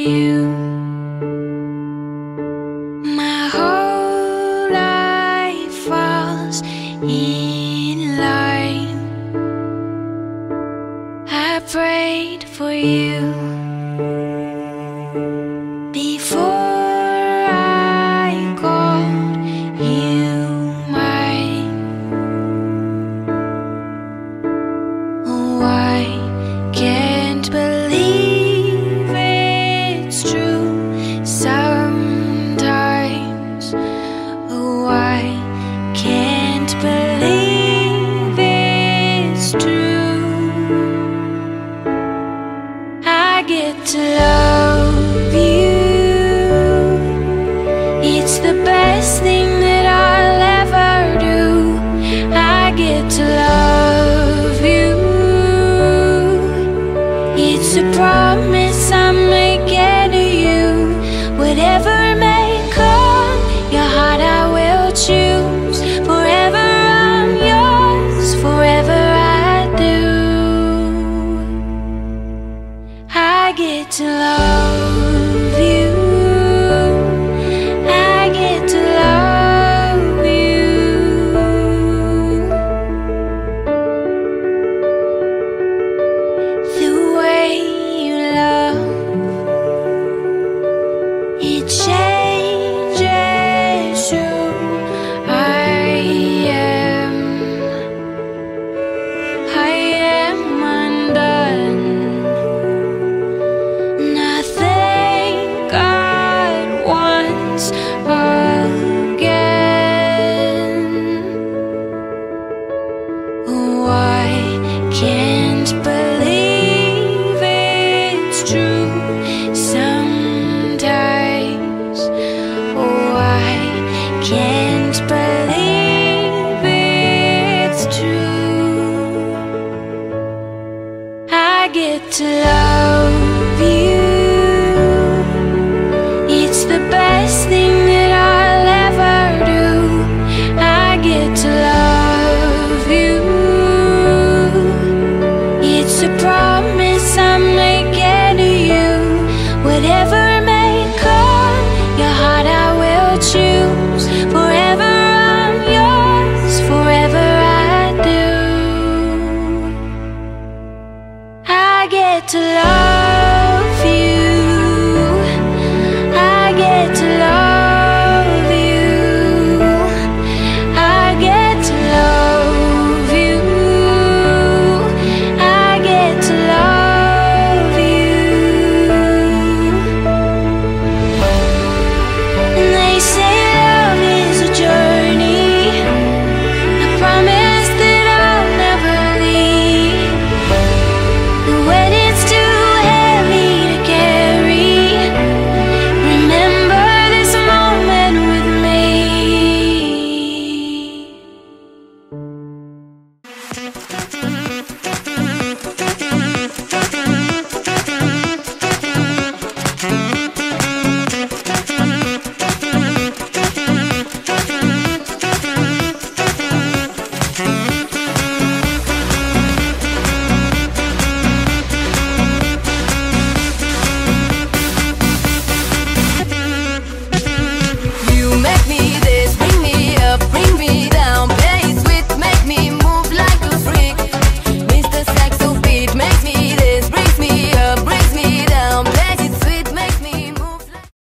you. My whole life falls in line. I prayed for you before I called you mine. Oh, I can't believe it's true sometimes. Oh, I can't believe it's true. I get to love you. It's the best thing that I'll ever do. I get to love you. It's a promise I'm making to you. Whatever may come, your heart I will choose. Forever I'm yours, forever I do. I get to love you. I get to love you. The way you love, it changes who I am. I am undone. Nothing God wants again. Oh, I can't believe it's true sometimes. Oh, I can't believe it's true. I get to love